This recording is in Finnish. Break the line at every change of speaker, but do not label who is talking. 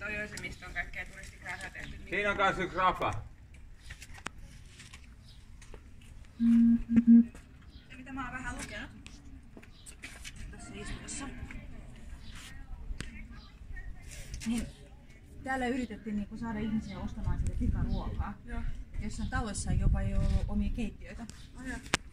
toi on se, mistä on kaikkea turistikäähää tehty.
Siinä on kans yksi rapa.
Se mitä mä oon vähän lukenut tässä iskussa. Niin täällä yritettiin niinku saada ihmisiä ostamaan sitä pikaruokaa. Jossain taloissa jopa ei ollut omia keittiöitä.